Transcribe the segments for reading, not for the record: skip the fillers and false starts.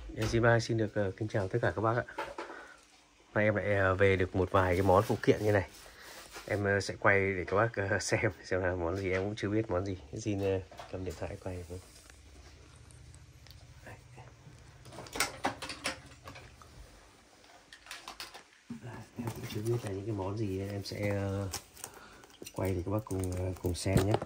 Zima xin được kính chào tất cả các bác ạ. Nay em lại về được một vài cái món phụ kiện như này. Em sẽ quay để các bác xem là món gì, em cũng chưa biết món gì. Xin cầm điện thoại quay. Em cũng chưa biết là những cái món gì, em sẽ quay để các bác cùng xem nhé.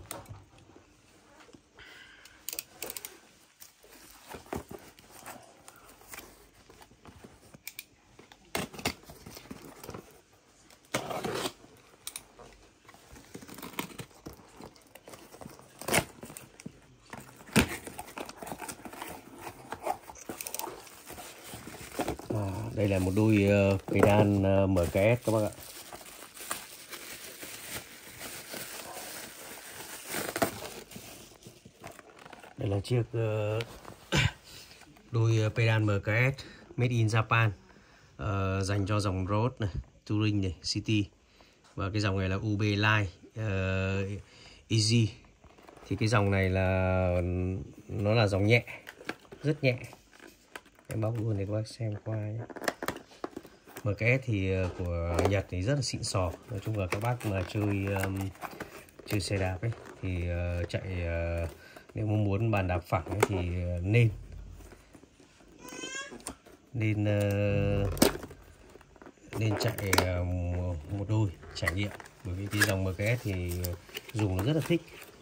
Đây là một đôi pedal MKS các bác ạ. Đây là chiếc đôi pedal MKS made in Japan, dành cho dòng road này, touring này, city, và cái dòng này là UB Line Easy. Thì cái dòng này là nó là dòng nhẹ, rất nhẹ. Em bóc luôn để các bác xem qua nhé. MKS thì của Nhật thì rất là xịn sò. Nói chung là các bác mà chơi xe đạp ấy thì chạy nếu muốn bàn đạp phẳng ấy, thì nên chạy một đôi trải nghiệm, bởi vì cái dòng MKS thì dùng nó rất là thích.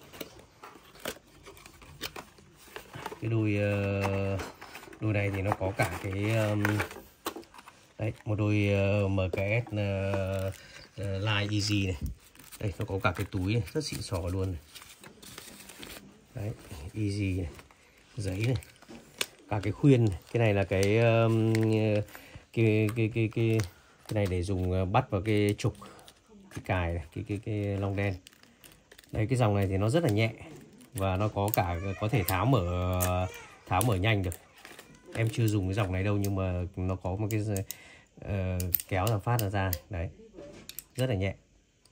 Cái đôi này thì nó có cả cái đấy, một đôi MKS Line Easy này. Đây, nó có cả cái túi này, rất xịn sò luôn này. Đấy, Easy này, giấy này, cả cái khuyên này. Cái này là cái này để dùng bắt vào cái trục, cái cài này, cái lông đen. Đây, cái dòng này thì nó rất là nhẹ và nó có cả có thể tháo mở nhanh được. Em chưa dùng cái dòng này đâu, nhưng mà nó có một cái kéo ra phát ra đấy, rất là nhẹ.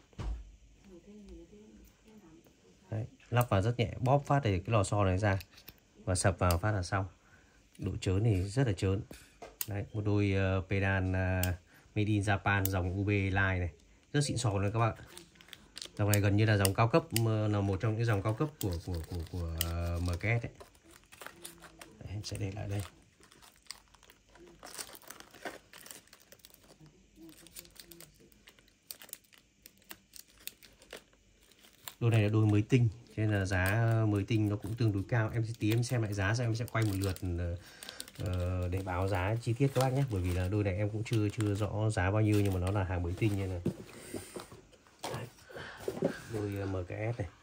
Đấy, lắp vào rất nhẹ, bóp phát để cái lò xo này ra và sập vào phát là xong. Độ trớn thì rất là trớn. Đấy, một đôi pedal made in Japan dòng UB Line này, rất xịn sò luôn các bạn. Dòng này gần như là dòng cao cấp, là một trong những dòng cao cấp của MKS ấy. Đấy, em sẽ để lại đây. Đôi này là đôi mới tinh, cho nên là giá mới tinh nó cũng tương đối cao. Em xem lại giá, xong em sẽ quay một lượt để báo giá chi tiết các bác nhé. Bởi vì là đôi này em cũng chưa rõ giá bao nhiêu, nhưng mà nó là hàng mới tinh như này. Đôi MKS này.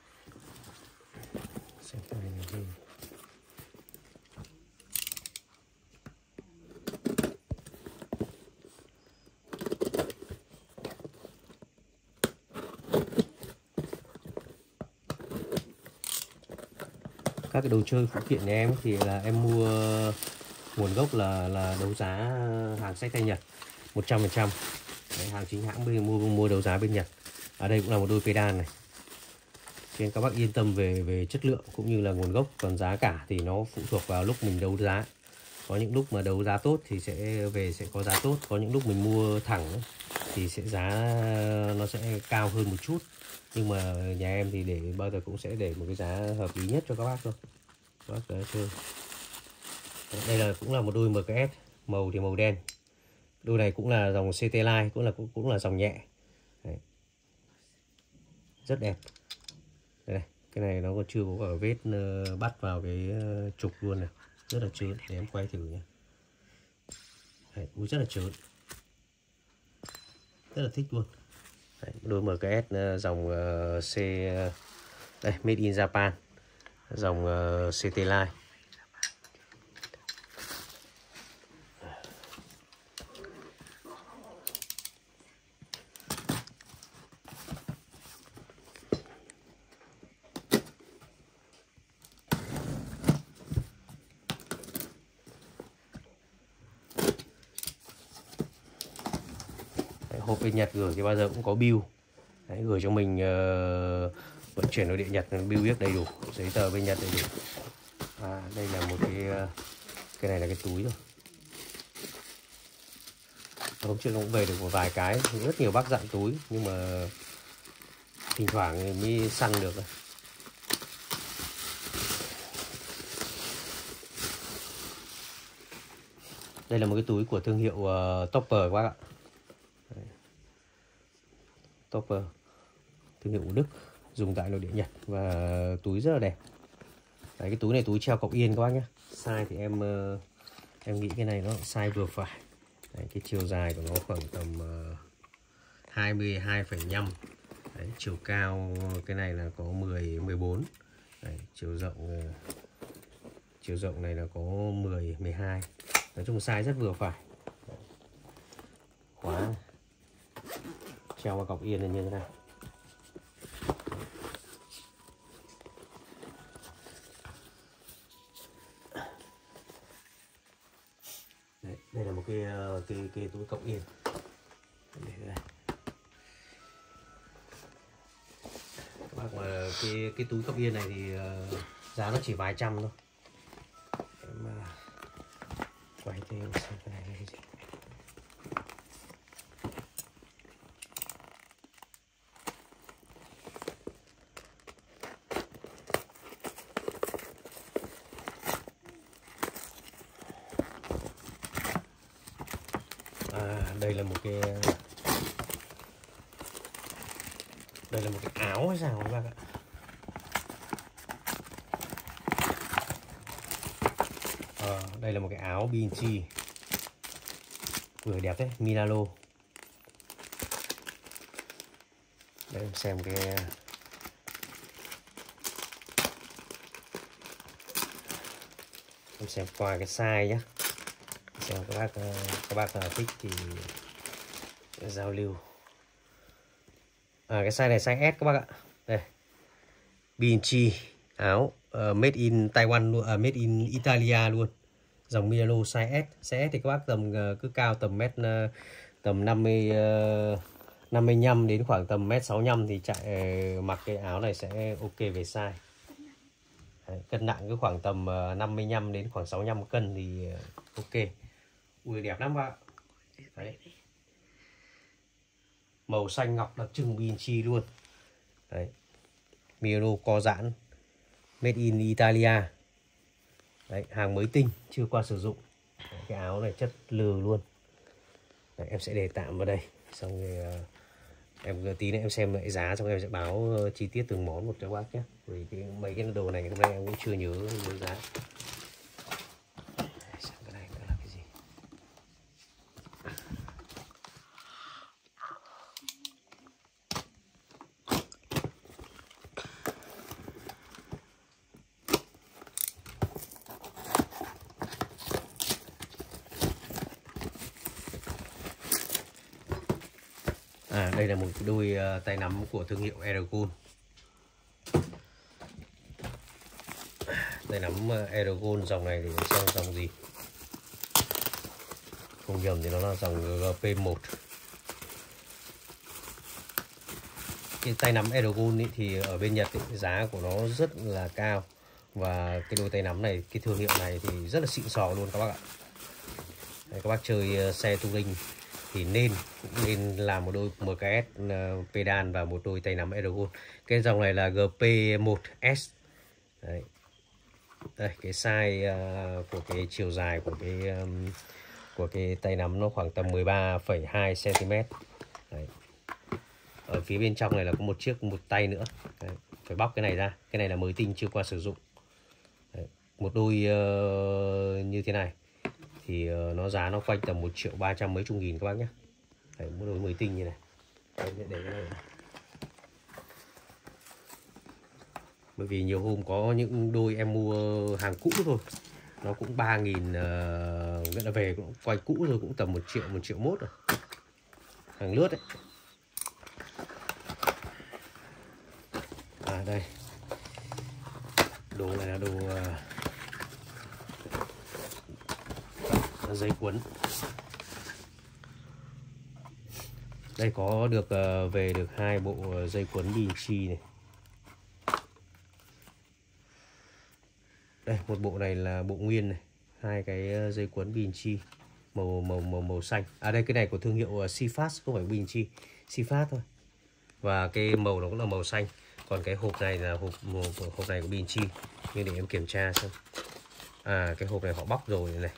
Xem cái này gì. Các cái đồ chơi phụ kiện nhà em thì là em mua nguồn gốc là đấu giá hàng xách tay Nhật 100%. Đấy, hàng chính hãng mua đấu giá bên Nhật. Ở đây cũng là một đôi pedal này, cho nên các bác yên tâm về chất lượng cũng như là nguồn gốc. Còn giá cả thì nó phụ thuộc vào lúc mình đấu giá. Có những lúc mà đấu giá tốt thì sẽ có giá tốt, có những lúc mình mua thẳng thì giá nó sẽ cao hơn một chút. Nhưng mà nhà em thì bao giờ cũng sẽ để một cái giá hợp lý nhất cho các bác thôi, các bác chơi. Đây cũng là một đôi MKS, màu thì màu đen. Đôi này cũng là dòng CT Line, cũng là dòng nhẹ. Đấy, rất đẹp. Đây, cái này nó còn chưa có ở vết bắt vào cái trục luôn này, rất là trơn. Để em quay thử nhé. Đấy, rất là trơn, rất là thích luôn. Đấy, đôi MKS dòng đây, made in Japan, dòng CT Line. Hộp bên Nhật gửi thì bao giờ cũng có bill. Đấy, gửi cho mình vận chuyển nội địa Nhật, bill biết đầy đủ, giấy tờ bên Nhật đầy đủ. Đây là một cái Cái này là cái túi rồi. Hôm trước cũng về được một vài cái, rất nhiều bác dặn túi nhưng mà thỉnh thoảng mới săn được. Đây là một cái túi của thương hiệu Topper các bác ạ. Topper, thương hiệu của Đức, dùng tại nội địa Nhật và túi rất là đẹp. Đấy, cái túi này túi treo cọc yên các bác nhé. Size thì em nghĩ cái này nó size vừa phải. Đấy, cái chiều dài của nó khoảng tầm 22,5. Đấy, chiều cao cái này là có 14. Đấy, chiều rộng này là có 12. Nói chung size rất vừa phải. Khóa treo vào cọc yên là như thế này. Đấy, đây là một cái túi cọc yên. Để đây. Các bác mà cái túi cọc yên này thì giá nó chỉ vài trăm thôi. Em quay thêm xem cái này là cái gì. Đây là một cái áo hay sao các bác ạ. Đây là một cái áo B&G vừa đẹp đấy, Milano. Đây em xem qua cái size nhé. Xem các bác thích thì giao lưu. Cái size này size S các bác ạ. Đây, B&G áo made in Taiwan luôn, made in Italia luôn. Dòng Milano size S. Size S thì các bác cứ cao tầm tầm 55 đến khoảng tầm 1m65 thì mặc cái áo này sẽ ok về size. Đấy, cân nặng cứ khoảng tầm 55 đến khoảng 65 cân thì ok. Ui đẹp lắm bạn. Đấy. Màu xanh ngọc đặc trưng B&G luôn. Đấy. Milano co giãn, made in Italia. Đấy, hàng mới tinh, chưa qua sử dụng. Đấy, cái áo này chất lừ luôn. Đấy, em sẽ để tạm vào đây. Xong rồi em tí nữa em xem lại giá, xong em sẽ báo chi tiết từng món một cho bác nhé. Vì mấy cái đồ này hôm nay em cũng chưa nhớ giá. Cái này là cái gì? Đây là một đôi tay nắm của thương hiệu Eragon. Tay nắm Eragon dòng này thì xem dòng gì. Không nhầm thì nó là dòng GP1. Cái tay nắm Eragon thì ở bên Nhật giá của nó rất là cao. Và cái đôi tay nắm này, cái thương hiệu này thì rất là xịn sò luôn các bác ạ. Đấy, các bác chơi xe touring thì cũng nên làm một đôi MKS pedal và một đôi tay nắm Eragon. Cái dòng này là GP1S. Đấy. Đây, cái size của cái chiều dài của cái tay nắm nó khoảng tầm 13,2 cm. Đấy. Ở phía bên trong này là có một tay nữa. Đấy. Phải bóc cái này ra. Cái này là mới tinh chưa qua sử dụng. Đấy. Một đôi như thế này thì nó giá nó quanh tầm 1.300 mấy chục nghìn các bác nhé. Đấy, một đôi mới tinh như này. Đấy, để cái này. Bởi vì nhiều hôm có những đôi em mua hàng cũ thôi, nó cũng 3.000, nghĩa là về cũng quay cũ rồi, cũng tầm 1 triệu mốt rồi, hàng lướt đấy. Đây, đồ này là đồ dây cuốn. Đây có được về được 2 bộ dây cuốn B&G này. Đây, một bộ này là bộ nguyên này, hai cái dây quấn Binchi màu xanh. À đây, cái này của thương hiệu Sifast, không phải Binchi, Sifast thôi. Và cái màu nó cũng là màu xanh. Còn cái hộp này là hộp này của Binchi. Nhưng để em kiểm tra xem. À cái hộp này họ bóc rồi này.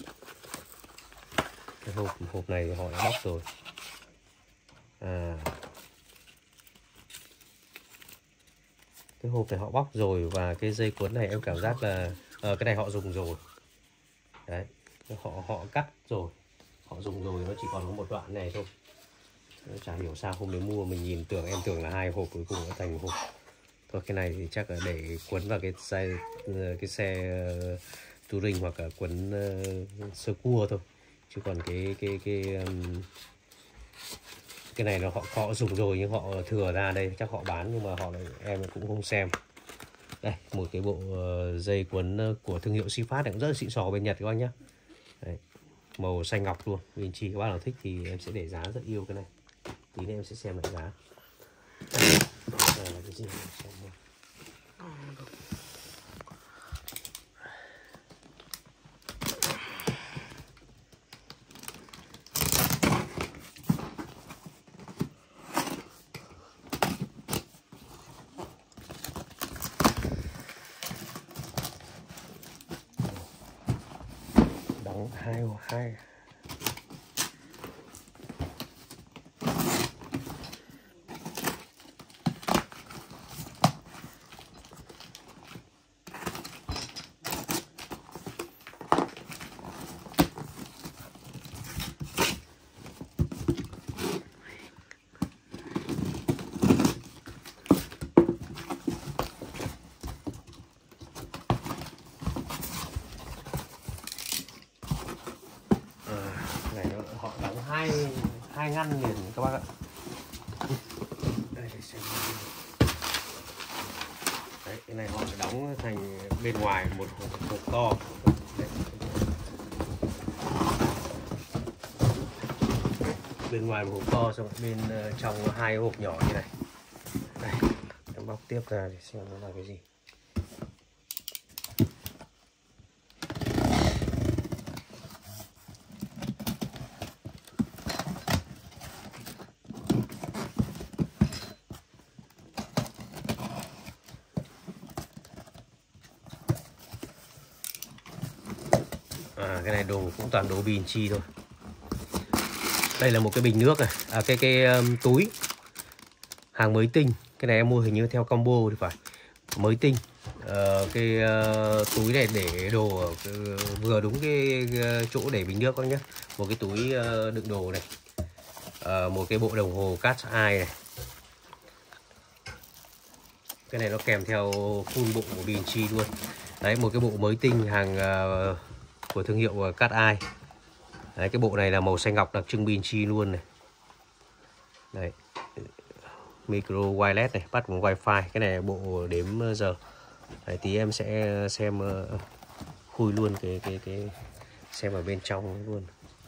Cái hộp này họ đã bóc rồi. À cái hộp này họ bóc rồi, và cái dây cuốn này em cảm giác là cái này họ dùng rồi. Đấy, họ cắt rồi, họ dùng rồi, nó chỉ còn có một đoạn này thôi. Chả hiểu sao hôm đấy mua mình nhìn em tưởng là 2 hộp, cuối cùng nó thành 1 hộp. Thôi cái này thì chắc là để quấn vào cái xe touring hoặc là quấn sơ cua thôi. Chứ còn cái này là họ dùng rồi nhưng họ thừa ra đây, chắc họ bán nhưng mà em cũng không xem. Đây, một cái bộ dây quấn của thương hiệu Sifast cũng rất là xịn sò bên Nhật các bác nhé. Đấy, màu xanh ngọc luôn. Binchi các bác nào thích thì em sẽ để giá, rất yêu cái này. Tí nữa em sẽ xem lại giá. Đây là cái gì? Đóng hai họ đóng hai ngăn liền các bác ạ. Đây để xem. Đấy, cái này họ đóng thành bên ngoài một hộp to. Đấy. Bên ngoài một hộp to, xong bên trong 2 hộp nhỏ như này. Đây, em bóc tiếp ra để xem nó là cái gì. Cái này đồ cũng toàn đồ Binchi thôi. Đây là một cái bình nước này, cái túi hàng mới tinh. Cái này em mua hình như theo combo thì phải, mới tinh. Túi này để đồ vừa đúng cái chỗ để bình nước các nhé. Một cái túi đựng đồ này, một cái bộ đồng hồ Cat's Eye này. Cái này nó kèm theo full bộ của Binchi luôn. Đấy, một cái bộ mới tinh hàng của thương hiệu Cat's Eye. Đấy, cái bộ này là màu xanh ngọc đặc trưng Binchi luôn này. Đấy, micro wireless này, bắt bằng wifi. Cái này là bộ đếm giờ. Đấy, tí em sẽ xem khui luôn cái xem ở bên trong luôn.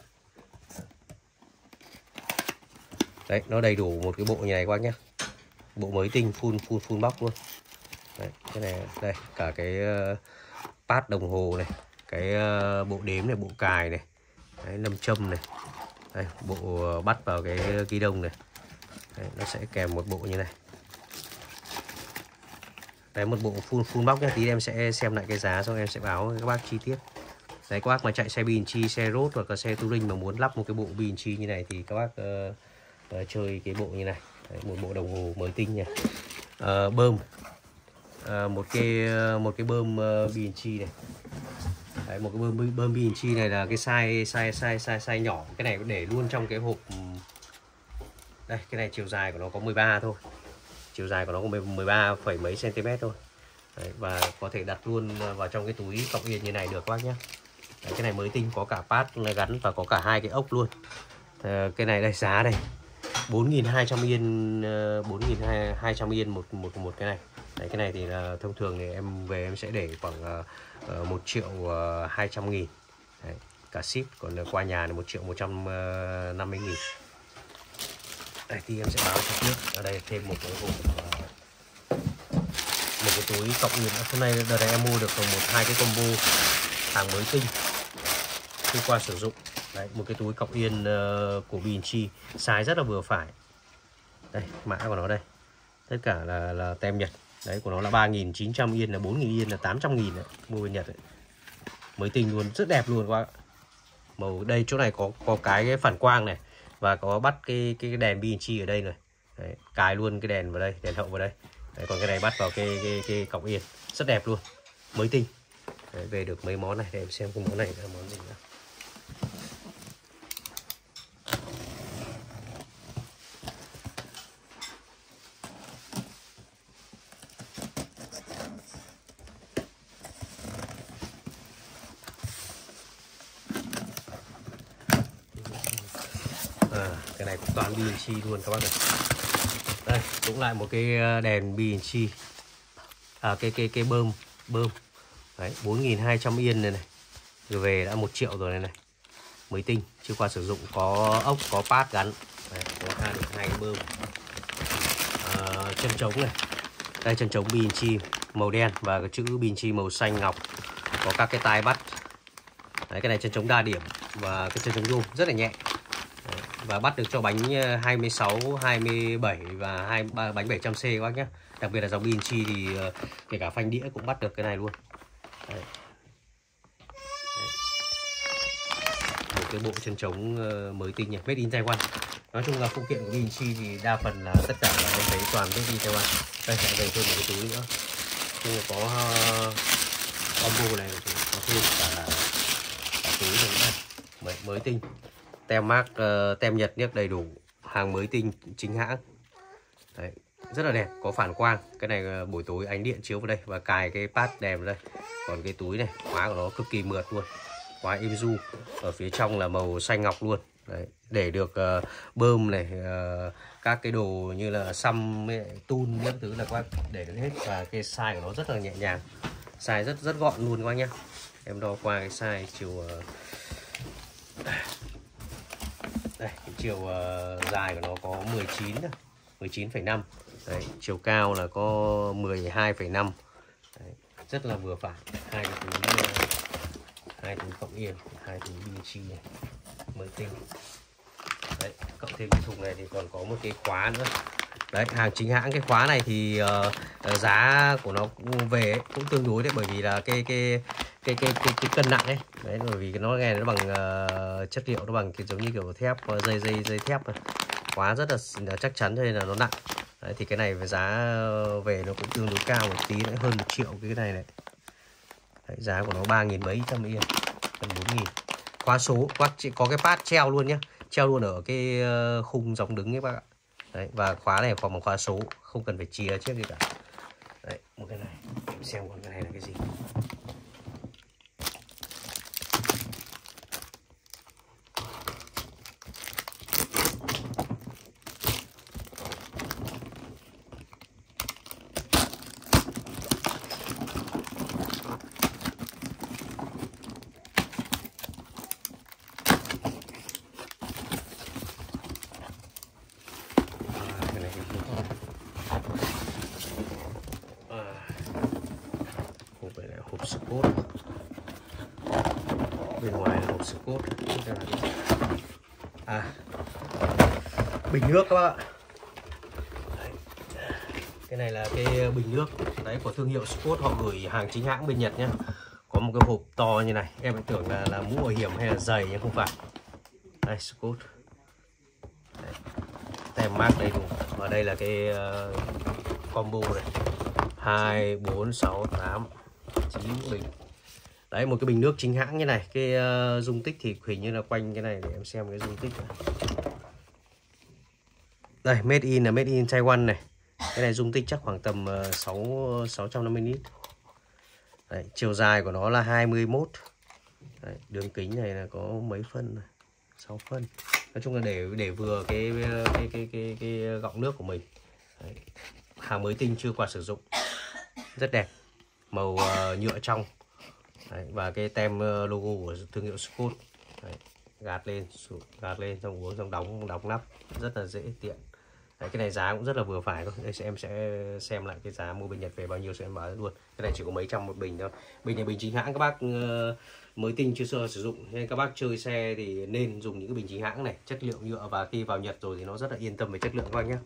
Đấy, nó đầy đủ một cái bộ như này các bác nhé. Bộ mới tinh full box luôn. Đấy, cái này đây, cả cái pad đồng hồ này, cái bộ đếm này, bộ cài này. Đấy, nam châm này. Đây, bộ bắt vào cái ghi đông này. Đấy, nó sẽ kèm một bộ như này. Đấy, một bộ full box nhé. Tí em sẽ xem lại cái giá xong em sẽ báo các bác chi tiết. Đấy, các bác mà chạy xe Binchi, xe road hoặc là xe touring mà muốn lắp một cái bộ Binchi như này thì các bác chơi cái bộ như này. Đấy, một bộ đồng hồ mới tinh nha. Bơm, một cái bơm Binchi này. Đấy, một cái bơm Binchi này là cái size nhỏ. Cái này để luôn trong cái hộp. Đây, cái này chiều dài của nó có 13 thôi. Chiều dài của nó có 13 phẩy mấy cm thôi. Đấy, và có thể đặt luôn vào trong cái túi cọc yên như này được các bác nhé. Đấy, cái này mới tinh, có cả pad gắn và có cả 2 cái ốc luôn. Cái này đây, giá đây 4.200 yên, 4.200 yên một cái này. Đấy, cái này thì là thông thường thì em về em sẽ để khoảng 1.200.000. Đấy, cả ship, còn qua nhà là 1.150.000. Đây thì em sẽ báo cho trước. Ở đây thêm một cái hộp, một cái túi cọc yên. Hôm nay đợt này em mua được 1-2 cái combo hàng mới tinh chưa qua sử dụng. Đấy, một cái túi cọc yên của B&G, size rất là vừa phải. Đây, mã của nó đây. Tất cả là tem Nhật. Đấy, của nó là 3.900 yên, là 4.000 yên, là 800.000 đấy, mua bên Nhật đấy. Mới tinh luôn, rất đẹp luôn các bạn. Màu đây chỗ này có cái phản quang này, và có bắt cái đèn B&G ở đây này. Đấy, cài luôn cái đèn vào đây, đèn hậu vào đây. Đấy, còn cái này bắt vào cái cọc yên, rất đẹp luôn, mới tinh. Đấy, về được mấy món này để em xem cái món này là món gì nữa. Cái này cũng toàn B&G luôn các bác ơi. Đây cũng lại một cái đèn B&G, cái bơm đấy, 4.200 yên này, rồi về đã 1 triệu rồi này, mới tinh chưa qua sử dụng, có ốc, có pad gắn. Đấy, có hai cái bơm. Chân trống này, đây chân trống B&G màu đen và cái chữ B&G màu xanh ngọc, có các cái tai bắt. Đấy, cái này chân trống đa điểm và cái chân trống nhôm rất là nhẹ. Đấy, và bắt được cho bánh 26, 27 và bánh 700C các bác nhé. Đặc biệt là dòng B&G thì kể cả phanh đĩa cũng bắt được cái này luôn. Đấy. Đấy. Một cái bộ chân trống mới tinh nhỉ, made in Taiwan. Nói chung là phụ kiện của B&G thì đa phần là tất cả là em thấy toàn made in Taiwan. Đây lại về thêm một cái túi nữa, nhưng mà có combo này có thêm cả túi này mới tinh, tem mác tem Nhật niếc đầy đủ, hàng mới tinh chính hãng. Đấy, rất là đẹp, có phản quang. Cái này buổi tối ánh điện chiếu vào đây và cài cái pad đèn vào đây. Còn cái túi này khóa của nó cực kỳ mượt luôn, khóa êm du. Ở phía trong là màu xanh ngọc luôn. Đấy, để được bơm này, các cái đồ như là xăm, tun, những thứ là các bác để được hết. Và cái size của nó rất là nhẹ nhàng, size rất gọn luôn các bác nhé. Em đo qua cái size chiều đây, cái chiều dài của nó có 19,5. Đấy, chiều cao là có 12,5. Đấy, rất là vừa phải. Hai túi cộng yên, hai túi B&G này mới tinh. Đấy, cộng thêm cái thùng này thì còn có một cái khóa nữa. Đấy, hàng chính hãng. Cái khóa này thì giá của nó về ấy, cũng tương đối đấy, bởi vì là cái cân nặng ấy. Đấy, bởi vì nó nghe nó bằng chất liệu, nó bằng cái giống như kiểu thép, dây thép này. Khóa rất là chắc chắn cho nên là nó nặng. Đấy, thì cái này với giá về nó cũng tương đối cao một tí, nữa hơn 1 triệu cái này này. Đấy, giá của nó 3.000 mấy trăm yên, gần 4.000. Khóa số, có cái pad treo luôn nhé, treo luôn ở cái khung dòng đứng ấy bác ạ. Đấy, và khóa này còn một khóa số, không cần phải chìa chiếc gì cả. Đấy, một cái này, em xem còn cái này là cái gì. Hộp Scott, bên ngoài là hộp Scott. Bình nước các bạn ạ. Đấy. Cái này là cái bình nước đấy của thương hiệu Scott, họ gửi hàng chính hãng bên Nhật nhé. Có một cái hộp to như này, em tưởng là mũ bảo hiểm hay là giày, nhưng không phải. Đây, Scott. Đấy. Tem mác đầy đủ. Và đây là cái combo này, 2, 4, 6, 8, 9 bình. Đấy, một cái bình nước chính hãng như này. Cái dung tích thì hình như là quanh cái này, để em xem cái dung tích này. Đây, made in Taiwan này. Cái này dung tích chắc khoảng tầm 650 lít. Đấy, chiều dài của nó là 21. Đấy, đường kính này là có mấy phân này? 6 phân. Nói chung là để vừa cái gọng nước của mình. Đấy, hàng mới tinh chưa qua sử dụng, rất đẹp, màu nhựa trong. Đấy, và cái tem logo của thương hiệu Scott. Đấy, gạt lên xong uống, xong đóng nắp, rất là dễ tiện. Đấy, cái này giá cũng rất là vừa phải thôi. Đây em sẽ xem lại cái giá mua bên Nhật về bao nhiêu sẽ em báo luôn. Cái này chỉ có mấy trăm một bình thôi. Bình này bình chính hãng các bác mới tinh chưa sử dụng, nên các bác chơi xe thì nên dùng những cái bình chính hãng này, chất liệu nhựa, và khi vào Nhật rồi thì nó rất là yên tâm về chất lượng các bác nhé.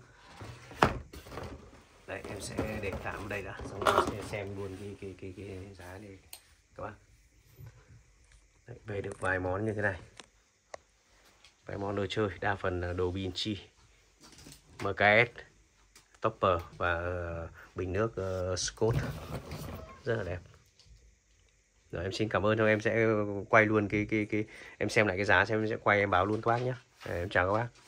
Đấy, em sẽ để tạm ở đây đã, xong rồi sẽ xem luôn cái giá này các bác. Đấy, về được vài món như thế này, vài món đồ chơi, đa phần là đồ Vinci, MKS, topper và bình nước Scott, rất là đẹp. Rồi em xin cảm ơn thôi, em sẽ quay luôn cái em xem lại cái giá xem, em sẽ quay em báo luôn các bác nhé. Em chào các bác.